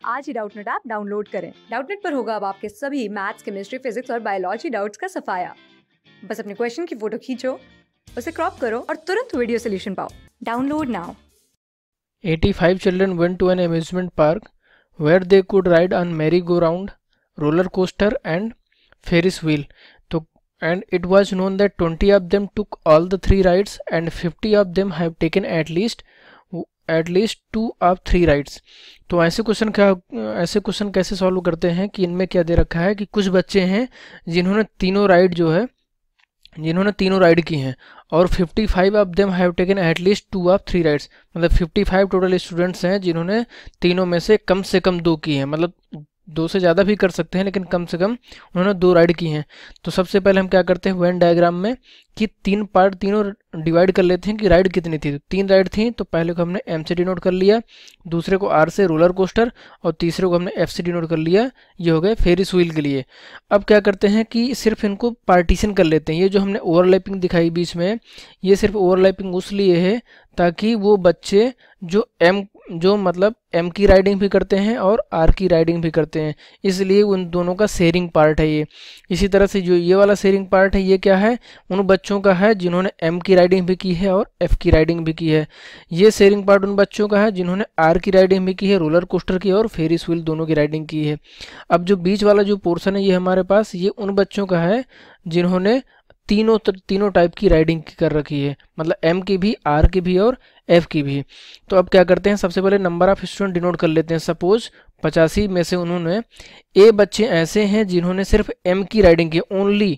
आज ही Doubtnut app download करें। डाउटनेट पर होगा अब आपके सभी मैथ्स, केमिस्ट्री, फिजिक्स और बायोलॉजी डाउट्स का सफाया। बस अपने क्वेश्चन की फोटो खींचो, उसे क्रॉप करो और तुरंत वीडियो सोल्यूशन पाओ। Download now. 85 children went to an amusement park where they could ride on merry-go-round, roller coaster and Ferris wheel. So, and it was known that 20 of them took all the 3 rides and 50 of them have taken at least 2 of 3 rides. तो ऐसे question कैसे solve करते हैं कि इनमें क्या दे रखा है कि कुछ बच्चे हैं जिन्होंने तीनों राइड की हैं और 55 of them have taken at least 2 of 3 rides, मतलब 55 टोटल स्टूडेंट्स हैं जिन्होंने तीनों में से कम 2 की हैं, मतलब 2 से ज़्यादा भी कर सकते हैं लेकिन कम से कम उन्होंने 2 राइड की हैं। तो सबसे पहले हम क्या करते हैं वेन डायग्राम में कि 3 पार्ट तीनों डिवाइड कर लेते हैं कि राइड कितनी थी। तो 3 राइड थी, तो पहले को हमने एम से डिनोट कर लिया, दूसरे को आर से रोलर कोस्टर और तीसरे को हमने एफ से डिनोट कर लिया। ये हो गए फेरिस व्हील के लिए। अब क्या करते हैं कि सिर्फ इनको पार्टीशन कर लेते हैं। ये जो हमने ओवरलैपिंग दिखाई बीच में, ये सिर्फ ओवरलैपिंग उसलिए है ताकि वो बच्चे जो मतलब एम की राइडिंग भी करते हैं और आर की राइडिंग भी करते हैं, इसलिए उन दोनों का शेयरिंग पार्ट है ये। इसी तरह से जो ये वाला शेयरिंग पार्ट है ये क्या है, उन बच्चों का है जिन्होंने एम की राइडिंग भी की है और एफ की राइडिंग भी की है। ये शेयरिंग पार्ट उन बच्चों का है जिन्होंने आर की राइडिंग भी की है, रोलर कोस्टर की और फेरिस व्हील दोनों की राइडिंग की है। अब जो बीच वाला जो पोर्शन है ये हमारे पास ये उन बच्चों का है जिन्होंने तीनों टाइप की राइडिंग कर रखी है, मतलब एम की भी, आर की भी और एफ की भी। तो अब क्या करते हैं, सबसे पहले नंबर ऑफ स्टूडेंट डिनोट कर लेते हैं। सपोज 85 में से उन्होंने ए बच्चे ऐसे हैं जिन्होंने सिर्फ एम की राइडिंग की,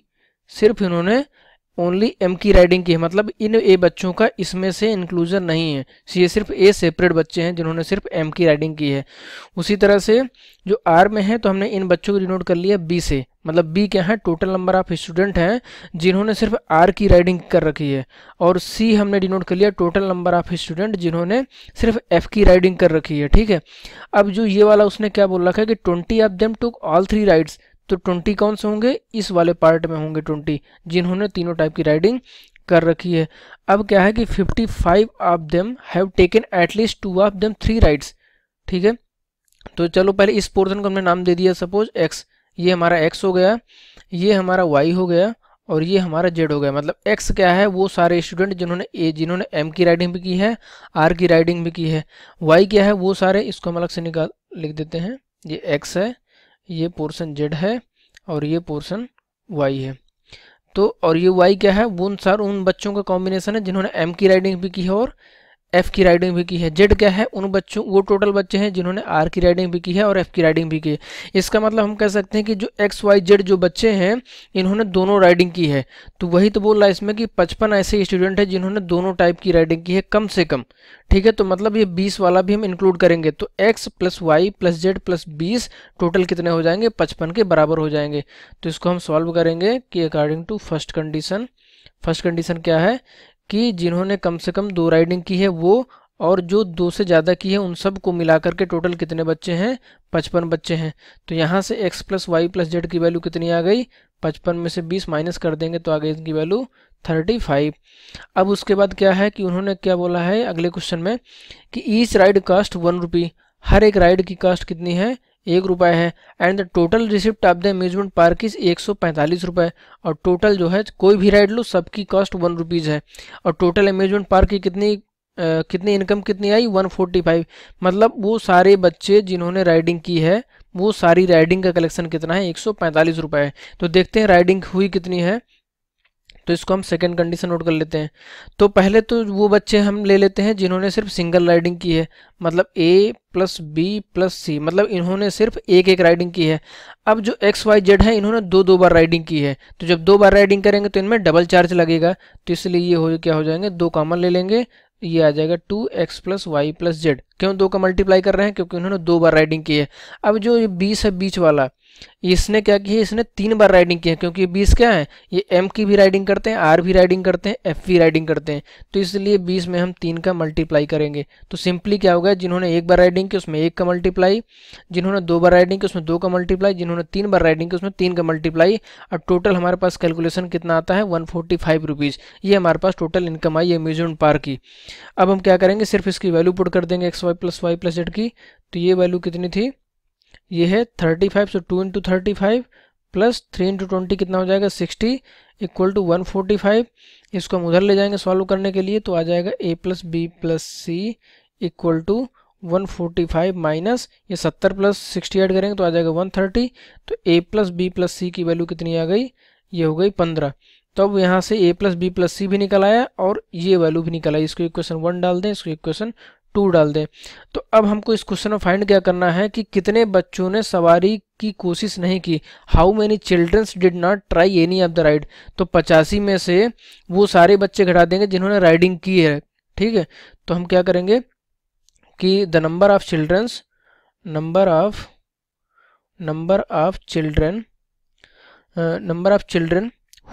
ओनली एम की राइडिंग की है, मतलब इन ए बच्चों का इसमें से इंक्लूजन नहीं है। ये सिर्फ ए सेपरेट बच्चे हैं जिन्होंने सिर्फ एम की राइडिंग की है। उसी तरह से जो आर में है तो हमने इन बच्चों को डिनोट कर लिया बी से, मतलब बी क्या है, टोटल नंबर ऑफ स्टूडेंट हैं जिन्होंने सिर्फ आर की राइडिंग कर रखी है। और सी हमने डिनोट कर लिया टोटल नंबर ऑफ स्टूडेंट जिन्होंने सिर्फ एफ की राइडिंग कर रखी है। ठीक है, अब जो ये वाला उसने क्या बोल रखा है कि 20 of them took all 3 rides, तो 20 कौन से होंगे, इस वाले पार्ट में होंगे 20 जिन्होंने तीनों टाइप की राइडिंग कर रखी है। अब क्या है कि 55 of them have taken at least 2 of them 3 rides. ठीक है, तो चलो पहले इस पोर्शन को हमने नाम दे दिया सपोज एक्स, ये हमारा एक्स हो गया, ये हमारा वाई हो गया और ये हमारा जेड हो गया। मतलब एक्स क्या है, वो सारे स्टूडेंट जिन्होंने एम की राइडिंग भी की है, आर की राइडिंग भी की है। वाई क्या है, वो सारे, इसको हम अलग से लिख देते हैं, ये एक्स है, ये पोर्शन जेड है और ये पोर्शन वाई है। तो और ये वाई क्या है, वो उन बच्चों का कॉम्बिनेशन है जिन्होंने एम की राइडिंग भी की है और एफ की राइडिंग भी की है। जेड क्या है, वो टोटल बच्चे हैं जिन्होंने आर की राइडिंग भी की है और एफ की राइडिंग भी की है। इसका मतलब हम कह सकते हैं कि जो एक्स वाई जेड जो बच्चे हैं इन्होंने दोनों राइडिंग की है। तो वही तो बोल रहा है इसमें कि 55 ऐसे स्टूडेंट हैं जिन्होंने दोनों टाइप की राइडिंग की है कम से कम। ठीक है, तो मतलब ये 20 वाला भी हम इंक्लूड करेंगे, तो x plus Y plus Z plus 20 total कितने हो जाएंगे, 55 के बराबर हो जाएंगे। तो इसको हम सॉल्व करेंगे कि अकॉर्डिंग टू फर्स्ट कंडीशन क्या है कि जिन्होंने कम से कम 2 राइडिंग की है वो, और जो 2 से ज़्यादा की है उन सब को मिला करके टोटल कितने बच्चे हैं, 55 बच्चे हैं। तो यहाँ से x plus Y plus z की वैल्यू कितनी आ गई, 55 में से 20 माइनस कर देंगे तो आ गई इनकी वैल्यू 35। अब उसके बाद क्या है कि उन्होंने क्या बोला है अगले क्वेश्चन में कि ईच राइड कास्ट 1 रुपी, हर एक राइड की कास्ट कितनी है, 1 रुपये है। And the total receipt of the amusement park is 145 रुपये, और टोटल जो है कोई भी राइड लो सबकी कॉस्ट 1 रुपीज़ है। और टोटल अम्यूजमेंट पार्क की कितनी इनकम कितनी आई, 145। मतलब वो सारे बच्चे जिन्होंने राइडिंग की है वो सारी राइडिंग का कलेक्शन कितना है, 145 रुपये है। तो देखते हैं राइडिंग हुई कितनी है, तो इसको हम सेकंड कंडीशन नोट कर लेते हैं। तो पहले तो वो बच्चे हम ले लेते हैं जिन्होंने सिर्फ सिंगल राइडिंग की है, मतलब A plus B plus C, मतलब इन्होंने सिर्फ एक राइडिंग की है। अब जो एक्स वाई जेड है इन्होंने 2 बार राइडिंग की है, तो जब 2 बार राइडिंग करेंगे तो इनमें डबल चार्ज लगेगा, तो इसलिए ये क्या हो जाएंगे, 2 कॉमन ले लेंगे, ये आ जाएगा 2x plus Y plus Z. क्यों 2 का मल्टीप्लाई कर रहे हैं, क्योंकि उन्होंने 2 बार राइडिंग की है। अब जो ये 20 है बीच वाला, इसने क्या की है, इसने 3 बार राइडिंग की है, क्योंकि ये 20 क्या है, ये एम की भी राइडिंग करते हैं, आर भी राइडिंग करते हैं, एफ भी राइडिंग करते हैं, तो इसलिए 20 में हम 3 का मल्टीप्लाई करेंगे। तो सिंपली क्या होगा, जिन्होंने 1 बार राइडिंग की उसमें 1 का मल्टीप्लाई, जिन्होंने 2 बार राइडिंग की उसमें 2 का मल्टीप्लाई, जिन्होंने 3 बार राइडिंग की उसमें 3 का मल्टीप्लाई, और टोटल हमारे पास कैलकुलेशन कितना आता है, 145 रुपीज़। ये हमारे पास टोटल इनकम आई अम्यूजमेंट पार्क की। अब हम क्या करेंगे, सिर्फ इसकी वैल्यू पुट कर देंगे एक्स वाई प्लस जेड की, तो ये वैल्यू कितनी थी, ये है 35, सो 2 इंटू 35 प्लस 3 इंटू 20 कितना हो जाएगा 60 इक्वल टू 145। इसको हम उधर ले जाएंगे सॉल्व करने के लिए, तो आ जाएगा a plus B plus C equal to 145 minus ये 70 प्लस 60 ऐड करेंगे तो आ जाएगा 130। तो a plus B plus C की वैल्यू कितनी आ गई, ये हो गई 15। तो अब यहाँ से a plus B plus C भी निकल आया और ये वैल्यू भी निकल आई। इसको इक्वेशन 1 डाल दें, इसको इक्वेशन 2 डाल दें। तो अब हमको इस क्वेश्चन में फाइंड क्या करना है कि कितने बच्चों ने सवारी की कोशिश नहीं की, how many childrens did not try any of the ride. तो 85 में से वो सारे बच्चे घटा देंगे जिन्होंने राइडिंग की है, ठीक है। तो हम क्या करेंगे कि the number of childrens, number of children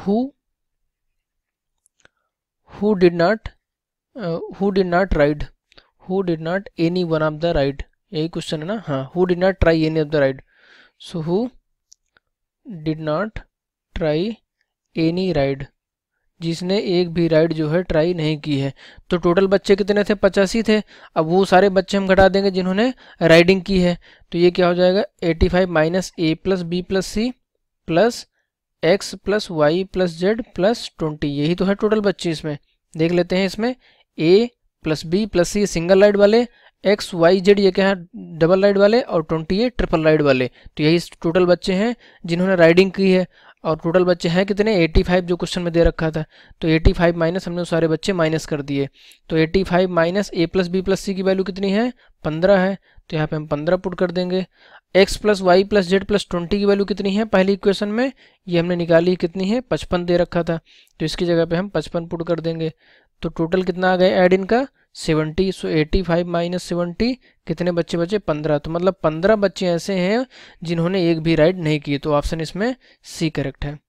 who did not ride, who did not any one of the ride, यही क्वेश्चन है ना, हाँ, who did not try any of the ride, so who did not try any ride, जिसने एक भी ride जो है try नहीं की है। तो टोटल बच्चे कितने थे, 85 थे। अब वो सारे बच्चे हम घटा देंगे जिन्होंने राइडिंग की है, तो ये क्या हो जाएगा 85 minus A plus B plus C plus X plus Y plus Z plus 20, यही तो है टोटल बच्चे। इसमें देख लेते हैं, इसमें A plus B plus C single ride वाले, एक्स वाई जेड ये क्या है डबल राइड वाले, और 20 ये ट्रिपल राइड वाले। तो यही टोटल बच्चे हैं जिन्होंने राइडिंग की है। और टोटल बच्चे हैं कितने 85 जो क्वेश्चन में दे रखा था। तो 85 माइनस हमने सारे बच्चे माइनस कर दिए। तो 85 minus A plus B plus C की वैल्यू कितनी है 15 है, तो यहाँ पे हम 15 पुट कर देंगे। X plus Y plus Z plus 20 की वैल्यू कितनी है पहली इक्वेशन में, ये हमने निकाली कितनी है 55 दे रखा था, तो इसकी जगह पे हम 55 पुट कर देंगे। तो टोटल कितना आ गया ऐड इनका 70। सो 85 माइनस 70 कितने बच्चे बचे 15। तो मतलब 15 बच्चे ऐसे हैं जिन्होंने एक भी राइड नहीं की। तो ऑप्शन इसमें सी करेक्ट है।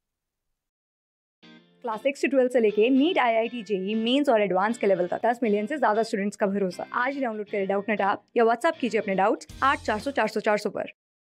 क्लास 6 से 12 से लेके नीट, IIT, JEE मेंस और एडवांस के लेवल तक 10 मिलियन से ज्यादा स्टूडेंट्स का भरोसा। आज ही डाउनलोड करें डाउटनेट ऐप या व्हाट्सएप कीजिए अपने डाउट्स 8400 400 400 पर।